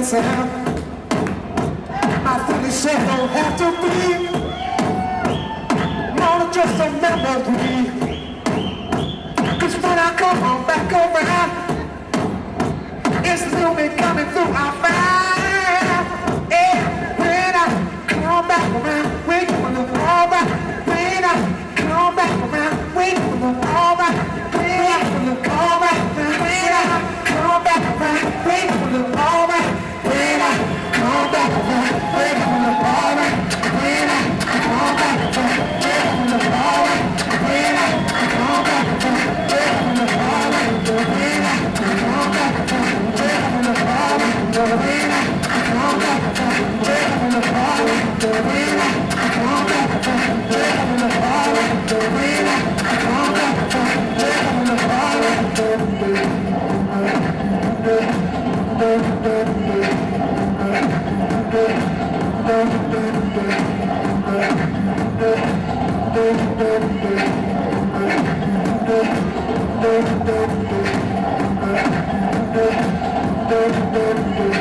sound. I think it shit don't have to be more than just a memory. 'Cause when I come on back around, it's still me coming through. I find, yeah, when I come back around, we gonna look alright. When I come back around, we gonna look alright. When I look alright. When I come back around, we gonna look alright. When I come back around, we gonna look alright. When I come back around, we gonna look alright. When I come back around, we gonna look alright. When I come back around, we gonna look alright. When I come back around, we gonna look alright. When I come back around, we gonna look alright. When I come back around, we gonna look alright. Thank you.